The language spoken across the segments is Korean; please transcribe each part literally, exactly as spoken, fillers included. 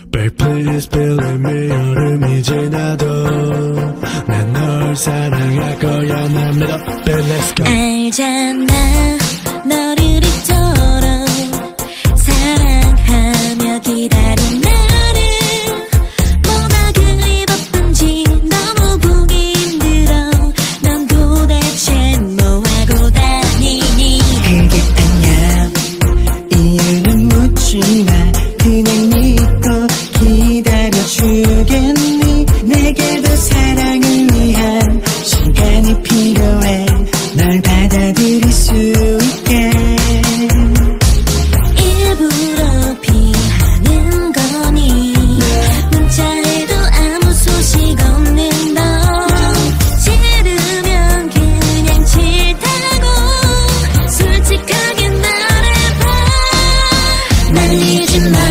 Babe please believe me 여름이 지나도 난 널 사랑할 거야 난 믿어 Babe let's go 알잖아 너를 이토록 사랑하며 기다린 나를 뭐가 그리 바쁜지 너무 보기 힘들어 넌 도대체 뭐하고 다니니 그게 아냐 이유는 묻지마 그냥 믿고 기다려주겠니 내게도 사랑을 위한 시간이 필요해 널 받아들일 수 있게 일부러 피하는 거니 문자해도 아무 소식 없는 너 싫으면 그냥 싫다고 솔직하게 말해봐 말리지 마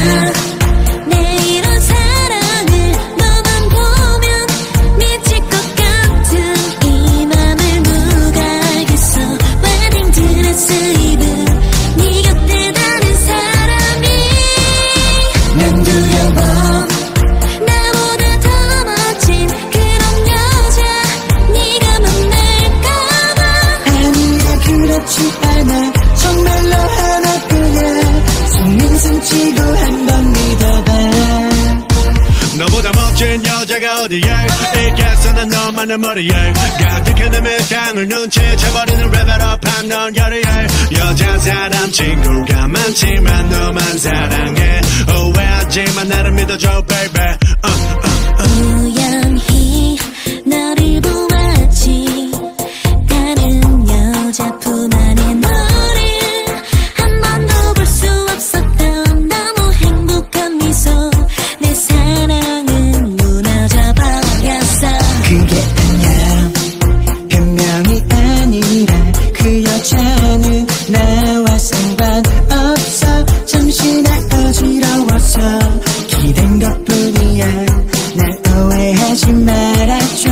정말로 하나뿐이야 숨을 치고 한번 믿어봐 너보다 멋진 여자가 어디에 있겠어 난 너만의 머리에 가득한 남의 땅을 눈치채버리는 레벨업한 넌 열의에 여자 사람 친구가 많지만 너만 사랑해 오해하지만 나를 믿어줘 baby uh, uh, uh. 우연히 너를 보았지 다른 여자 품 안에 너를 한 번도 볼 수 없었던 너무 행복한 미소 내 사랑은 무너져 버렸어 그게 아니야 변명이 아니라 그 여자는 나와 상관없어 잠시 날 어지러워서 기댄 것뿐이야 날 오해하지 말아줘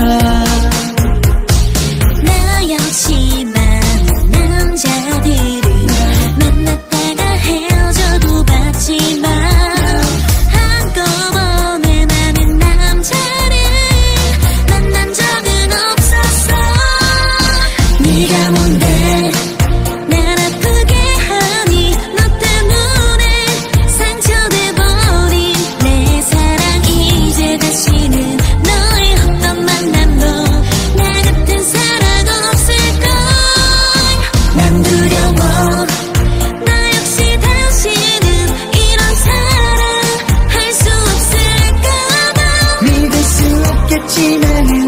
나 역시 많은 남자들을 만났다가 헤어져도 봤지만 한꺼번에 많은 남자를 만난 적은 없었어 네가 뭔데 날 아프게 하니 너 때문에 상처돼버린 내 사랑 이제 다시는 너의 어떤 만남도 나 같은 사랑 없을걸 난 두려워 나 역시 다시는 이런 사랑 할 수 없을까봐 믿을 수 없겠지만